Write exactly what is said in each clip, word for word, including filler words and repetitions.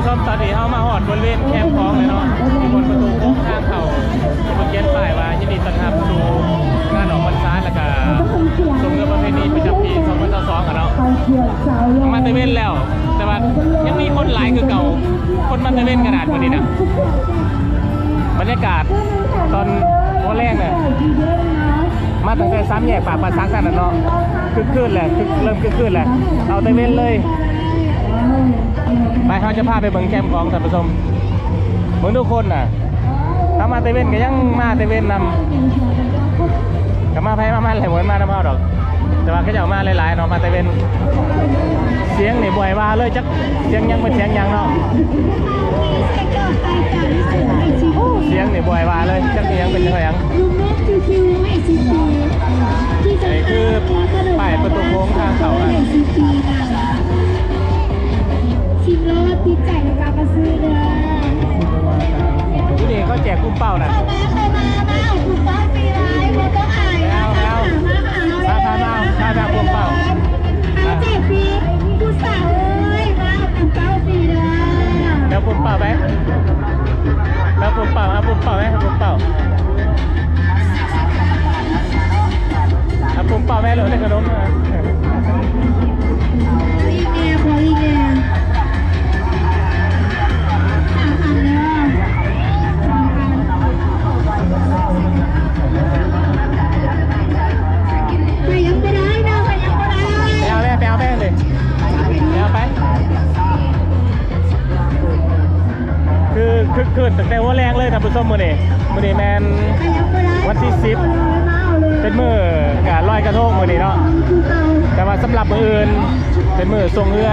ผู้ชมตอนนี้เข้ามาหอดบริเวณแคมป์ของเลยเนาะที่บนประตูโค้งทางเข้าบนเขียนป้ายว่ายินดีต้อนรับสู่งานออกพรรษาแล้วก็ชมเรื่องประเพณีประจำปีสองพันยี่สิบสองกันเนาะมาเตเว่นแล้วแต่ว่ายังมีคนหลายคือเก่าคนมาเตเว่นขนาดนี้นะบรรยากาศตอนวันแรกเนี่ยมาตั้งแต่ซ้ำแยกปากปลาซักกันนะเนาะคึกคืนแหละเริ่มคึกคืนแหละเอาเตเว่นเลยไปเขาจะพาไปเบิ่งแคมป์ของท่านผู้ชมเบิ่งทุกคนน่ะถ้ามาเตเว่นก็ยังมาเตเว่นนำกับมาไพ่มามันหลายเหมือนมาน้ำเผาดอกแต่ว่าก็จะเอามาหลายๆเนาะมาเตเว่นเสียงนี่บ่อยว่าเลยจักเสียงยังเป็นเสียงยังเนาะเสียงนี่บ่อยว่าเลยจักเสียงเป็นยังไงยังไอ้คือป้ายประตูโค้งทางเขาอ่ะชิมแล้วติดใจในการมาซื้อเด้อที่นี่เขาแจกกุ้งเป้านะเข้ามาเข้ามามาเอากุ้งเป้าฟรีไลน์ไม่ต้องอายแล้วแล้วมาพามาพามากุ้งเป้าเอาแจกฟรีผู้สาวเอ้ยมาเอากุ้งเป้าฟรีเด้อแล้วกุ้งเป้าไหมแล้วกุ้งเป้าเอากุ้งเป้าไหมเอากุ้งเป้าเอากุ้งเป้าไหมหรือในขนมนะอีเมียพออีเมียสามพันเด้อสามพันไปยังไม่ได้เด้อไปยังไม่ได้ไปเอาแม่ไปเอาแม่เลยไปเอาไปคือคือคืนตั้งแต่วันแรกเลยท่านผู้ชมมื้อนี้มื้อนี้แมนวันที่สิบเป็นมื้อการลอยกระทงมื้อนี้เนาะแต่ว่าสำหรับมื้ออื่นเป็นมื้อส่งเรือ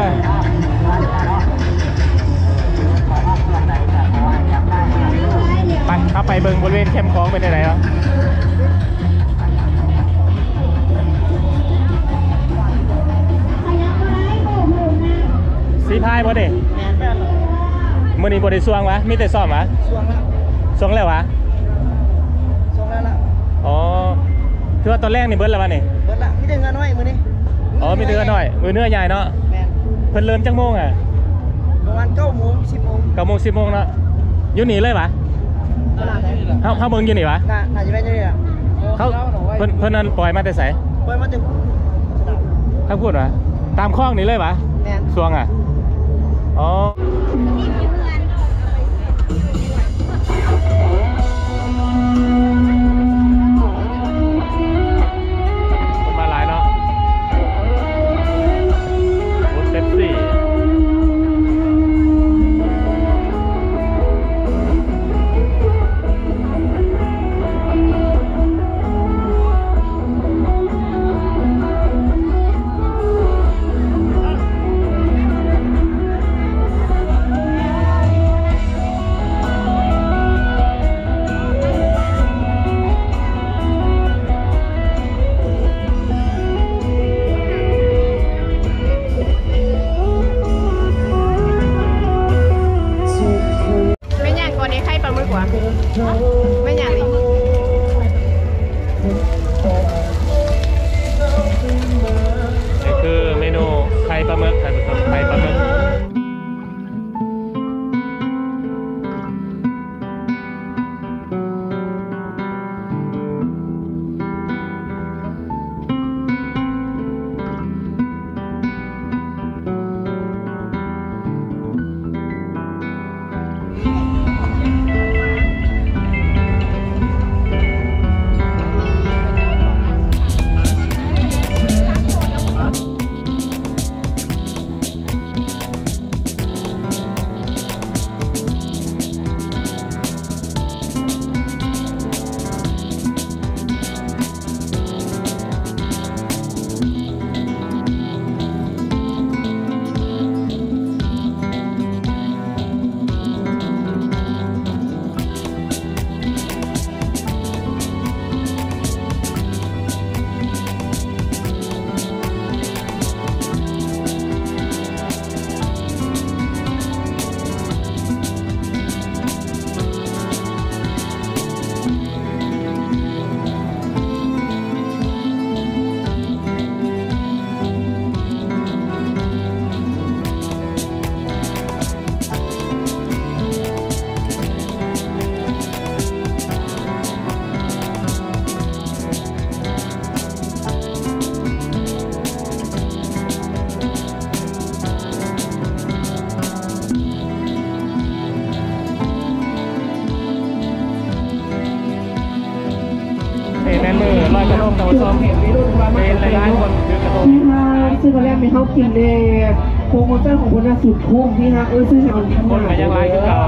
ไปเข้าไปเบิ่งบริเวณแคมป์ของเป็นยังไงเนาะสีพายบ่เด้มื้อนี้บ่ได้สวงวะมีแต่ซ้อมวะสวงแล้วสวงแล้ววะสวงแล้วล่ะอ๋อคือว่าตอนแรกนี่เบิดแล้ววะนี่เบิดละมีแต่เงินน้อยมื้อนี้อ๋อมีแต่เงินน้อยมื้อเนื้อใหญ่เนาะแม่นเพิ่นเริ่มจักโมงอ่ะประมาณเก้าโมงสิบโมงเก้าโมงสิบโมงเนาะอยู่นี่เลยวะเฮาเฮาเบิ่งอยู่นี่วะน่าน่าจะเป็นอยู่นี่ล่ะเขาเพิ่นเพิ่นนั่นปล่อยมาแต่ไสปล่อยมาแต่เขาพูดวะตามคลองนี่เลยวะแม่นสวงอ่ะอ๋อไม่อยากเลยนี่คือเมนูไข่ปลาหมึกไข่ผสมไข่ปลาหมึกชมเป็นหลายๆคนคือกระทงพี่ฮะซึ่งตอนแรกมีเขากินเด็กโปรโมชั่นของคนน่ะสุดคุ้มพี่ฮะเออซื้อให้มันคนก็ยังไล่คือเก่า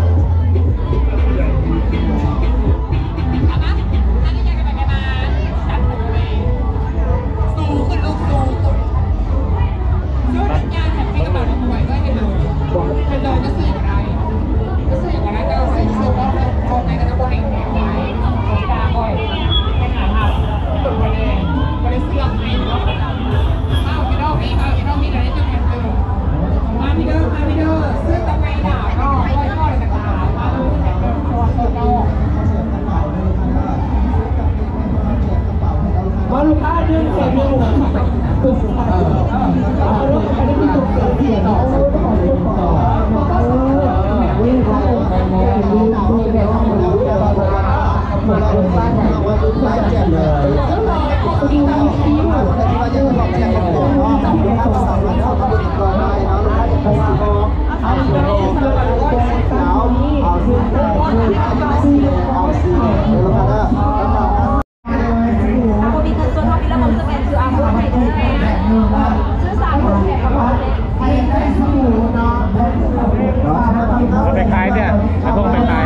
มาลูกค้าดึงเสร็จดึงตุ๊กตาเอาลูกค้าดึงตุ๊กตาเสียเอาลูกค้าดึงต่อเออวิ่งเข้าไปมองดูดูเดี๋ยวมันดูเดี๋ยวมันมาดูบ้านไหนว่าดูบ้านแจ่มเลยดูบ้านที่อยู่แต่ที่ว่าจะบอกแจ่มเป็นตัวเนาะถ้าภาษามันเข้ามาติดต่อได้เนาะลูกค้าจะไปสิบโมงเอาสิบโมงเอาเอาสิบโมงเอาสิบโมงเอาสิบโมงเอาสิบโมงลูกค้าได้มีเงินส่วนของมีระบบสแกนคืออาร์ตให้ด้วยซื้อสามคนแถมกระเป๋าเล็กเอาไปขายเนี่ยกระทงไปขาย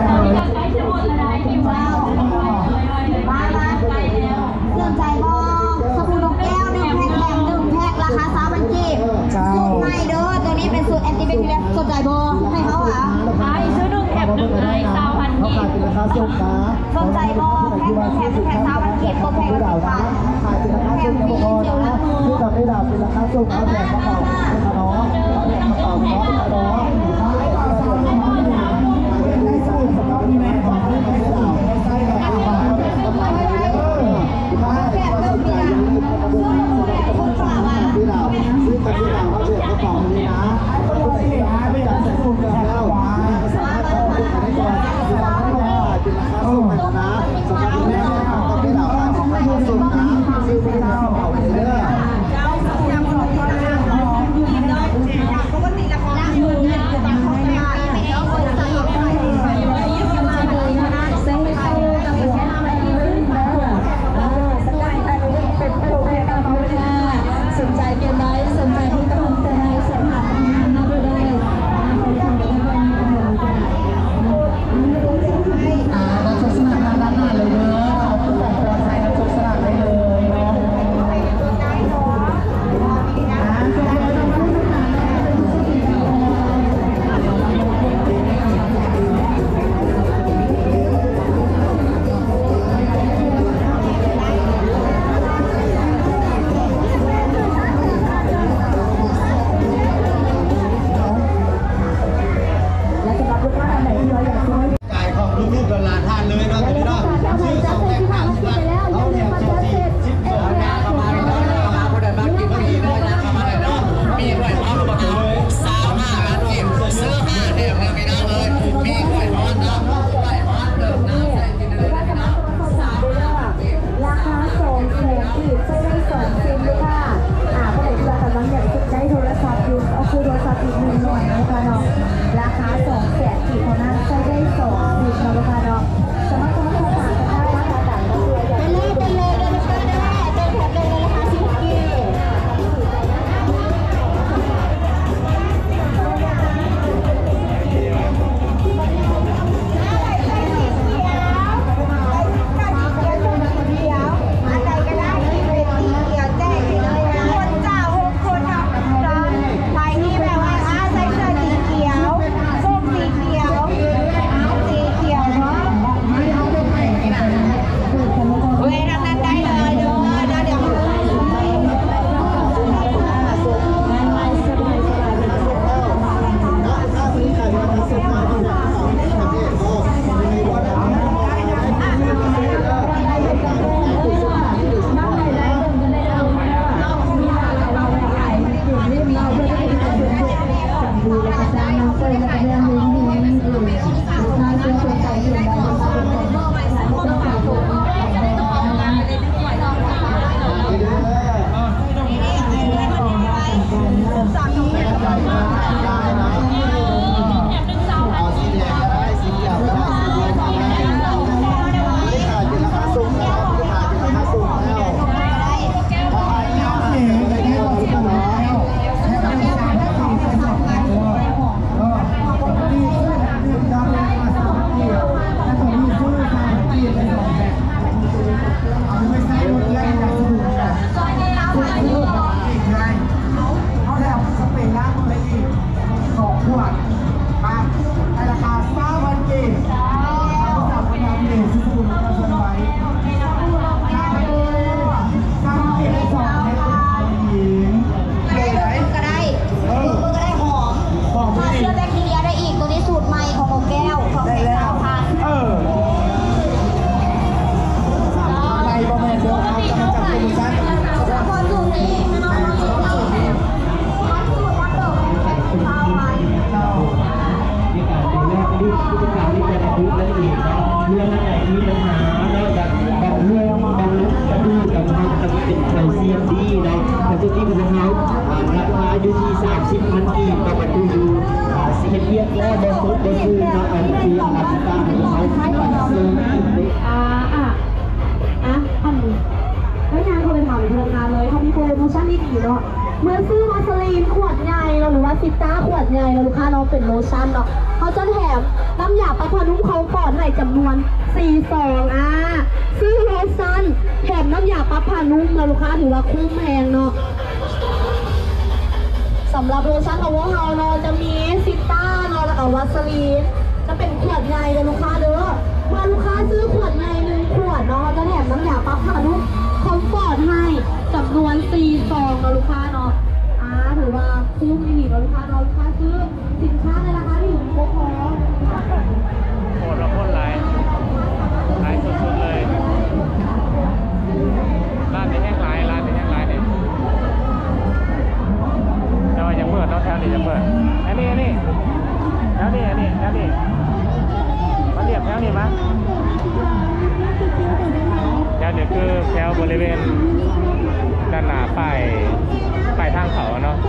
มามาไปแล้วเสื่อมใจบอสบู่นกแก้วหนึ่งแพ็คแถมหนึ่งแพ็คราคาสามพันกีบสูตรใหม่เด้อตัวนี้เป็นสูตรแอนตี้แบคทีเรียสนใจบอให้เขาอ่ะขายซื้อหนึ่งแถมหนึ่งเลยสามพันกีบสนใจบอแพ็คหนึ่งแถมหนึ่งแพ็คสามพันกีบตัวแพ็คละสิบบาทแถมฟรีเจลล้างมือที่ทำให้ดาวเป็นราคาส่งเอาแบบกระเป๋าเนาะเอาแบบกระเป๋าเนาะเนาะได้ใส่สำหรับที่แม่ของที่ไม่ได้ดาวได้ใส่แบบกระเป๋าแบบกระเป๋าเลยเออที่ดาวซื้อกับที่ดาวเอาแบบกระเป๋านี้นะไม่อยากจะพูดแล้วสามารถเอาไปได้ก่อนที่ดาวไม่ได้เป็นราคาส่งนะสำหรับที่แม่ของที่ดาวได้ของราคาส่งนะซื้อที่ดาวเอาไปเลยปกติราคาหมื่นเนี่ยจะต้องเข้าไปแล้วคนใส่ไปมาเลยนะเซ็งไปเอากับแค่มาที่รุ่นแล้วสกายอันนี้เป็นโปรแกรมกระเป๋าเลยสนใจเกมได้สนใจที่กำลังจะได้สัมผัสน่าดูได้อ่าเราชกสนามด้านหน้าเลยเนอะเอาผู้ปกครองไทยเราชกสนามได้เลยเนาะจ่ายของลูกๆหลานๆทานเลยเนาะตอนนี้เนาะชื่อสองแม่ค้าสุดละเขาเนี่ยโชคดีสิบสองแม่เข้ามาเนาะเข้ามาคนใดบ้านกินก็ดีด้วยนะเข้ามาเลยเนาะมีหวยพร้อมประกันสาวห้าล้านกินซื้อห้าเดียวไม่ได้เลยมีหวยพร้อมเนาะหวยพร้อมเดิมน้ำใส่กินเลยนะเนาะราคาสองแสนกีบใช้ได้สองซิมเลยค่ะอ่าผู้ใดที่เรากำลังอยากจะใช้โทรศัพท์อยู่เอาคุยโทรศัพท์อีกหนึ่งหน่อยนะคะเนาะราคาสองแสนกีบเท่านั้นใช้ได้สองซิมนะคะเนาะสามารถสมัครผ่านกันได้นะคะต่างกันด้วยเป็นเลยเป็นเลยเลยนะคะได้เป็นแถบเลยราคาสิบกีบใชื้อแบคทีเรียได้อีกตัวนี้สูตรใหม่ของนกแก้วของแสงสาวพันเออในประมาณเดียวกันจะมาจับตัวสั้นคนสูตรนี้น้องๆสูตรนี้พันสูตรวัดเดิมแค่สาวพันในการดูแลคดีผู้จัดการที่จะดูละเอียดเรื่องไหนมีปัญหาแล้วแบบแบบเรื่องแบบลุกกระดูกกับมันจะเป็นแคลเซียมดีนะแต่ตัวที่เป็นเขาราคาอยู่ที่สามสิบพันกีบต่อประตูอยู่สิเรียกแล้วบนฟุตบนฟูนะอันคืออันตาของเขาซื้ออ่าอ่ะอ่ะอันนี้แล้วงานเขาไปถามพนักงานเลยเขามีโปรโมชั่นดีๆเนาะเมื่อซื้อวาสลีนขวดใหญ่เราหรือว่าซิต้าขวดใหญ่เราลูกค้าน้องเป็นโลชั่นเนาะเขาจะแถมน้ำยาปะพานุ่มเขาก่อนให้จำนวนสี่ซองอ่ะซื้อโลชั่นแถมน้ำยาปะพานุ่มเราลูกค้าถือว่าคุ้มแพงเนาะสำหรับโลชั่นของพวกเราเนาะจะมีซิต้าเนาะแล้วก็วาสลีนจะเป็นขวดใหญ่เลยลูกค้าเด้อเมื่อลูกค้าซื้อขวดใหญ่หนึ่งขวดเนาะจะแถมน้ำยาปะพานุ่มคอมฟอร์ตให้จำนวนสี่ซองเนาะลูกค้าเนาะอ่าถือว่าคุ้มดีเนาะลูกค้าเนาะลูกค้าซื้อสินค้าในราคาที่ถูกพอโคตรละโคตรหลายหลายสุดๆเลยร้านนี้แห้งหลายร้านนี้แห้งหลายเนี่ยแต่ว่ายังเปิดเนาะแถวนี้ยังเปิดอันนี้อันนี้แถวนี้อันนี้แถวนี้มาเรียบแถวนี้มั้ยแถวนี้คือแถวบริเวณด้านหน้าป้ายป้ายทางเขาเนาะ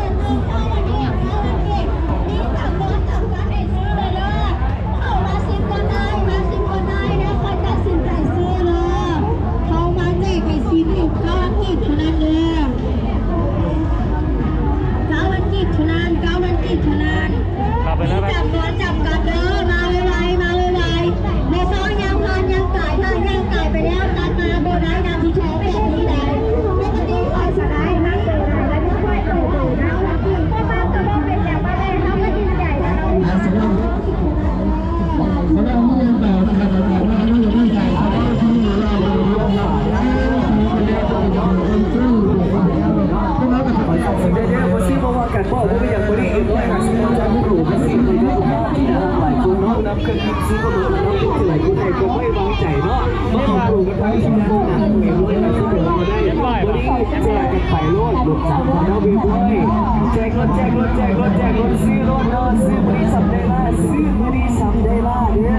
เราไปแล้วไหมจับตัวจับกันเด้อมาไวๆมาไวๆในซอยยังพันยังไก่ถ้ายังไก่ไปแล้วตัดมาโบได้นำที่แท้แบบนี้ได้ไม่ก็ดีคอยสลายนั่งเจอได้แล้วไม่ค่อยเออๆนะพ่อบ้านก็ต้องเป็นแบบมาเลยเขาก็ยิ่งใหญ่นะเราสำหรับสำหรับผู้ยังต่อนะครับเราบอกว่าเราไม่ใหญ่เพราะว่าที่เราเราเราเรียกว่าคนซึ่งพวกเราก็ทำได้เดี๋ยวเดี๋ยวซีบอกว่าการบอกว่าไม่อยากบริเวณด้วยค่ะซีจะไม่รู้ไม่ซีเลยด้วยหลายคนเนาะนับกันซีก็รู้แล้วก็หลายคนแต่ก็ไม่วางใจเนาะไม่วางรู้กันทั้งสองคนนะเองด้วยนะซีเดี๋ยวเราได้บริแจกกันไปรถรถจักรเราไปด้วยแจกรถแจกรถแจกรถแจกรถซื้อรถเนาะซื้อบริษัทได้ละซื้อบริษัทได้ละเนี่ย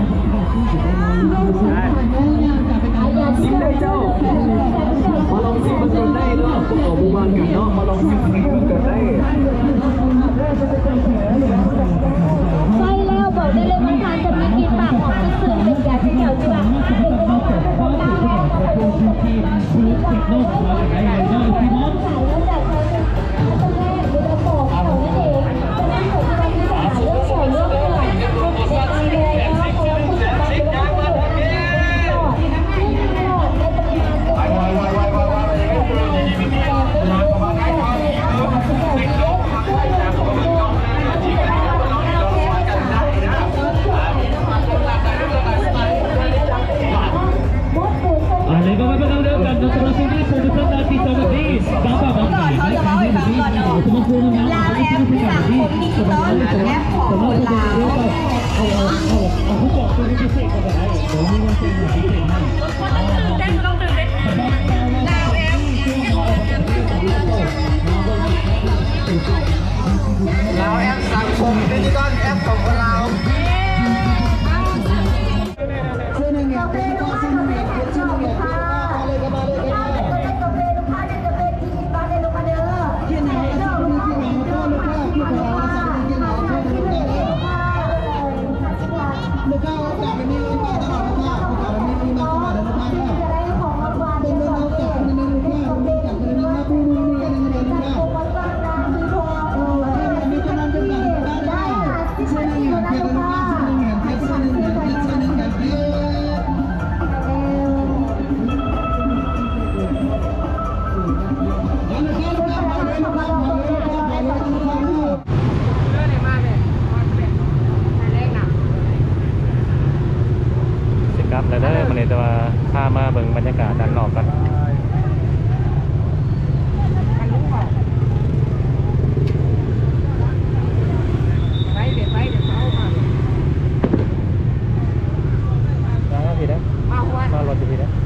ซิมได้เจ้ามาลองซิมกันได้เนาะพวกเราบูมานกันเนาะมาลองซิมกันได้ใช่แล้วบอกได้เลยว่าทานจะมีกลิ่นปากหอมซื่นๆเป็นแบบที่เกี่ยวจีบะเป็นไปได้แต่ต้องการแค่ขนมจีบสีขาวขายแล้วจากเขาจะต้องแรกหรือจะบอกเขาไม่เองจะนั่งผมจะไม่ได้หาเรื่องสวยเรื่องอะไรเด็กไปเลยแล้วเขาพูดกันเป็นว่าเขาเป็นที่หลอดที่หลอดในปริมาณตัวเองอะไรก็ไม่ต้องเดินกันตัวสิ่งที่สุดท้ายที่สุดที่บ้าบ้าบ้าบ้าเขาจะมาให้ฟังก่อนเนาะลาวแอปที่สังคมดิจิตอลแอปของคนลาวเอาเอาเอาเอาผู้บอกตัวนี้พิเศษก็ได้เดี๋ยวมีวันเซ็นหน่อยพิเศษให้เต้นต้องตื่นเต้นลาวแอปลาวแอปสังคมดิจิตอลแอปของเราชื่อหนึ่งเนี่ยเป็นก็ชื่อหนึ่งเนี่ยเป็นชื่อหนึ่งเนี่ยมาเลยก็มาเลยก็มาเลยก็เป็นลูกค้าจะเป็นที่บ้านในลูกค้าเด้อที่ไหนที่ไหนที่ไหนก็ลูกค้าที่ไหนสังที่ไหนที่ไหนลูกค้าจะเป็นมีลูกค้าตลอดลูกค้าลูกค้ามีมีมาตลอดลูกค้าเนี่ยเป็นเรื่องจากคนนึงลูกค้าเป็นจากคนนึงมาผู้นึงนี่นึงนึงลูกค้ามีคนนั้นเป็นการได้ชื่อหนึ่งถอยู่ที่ไหน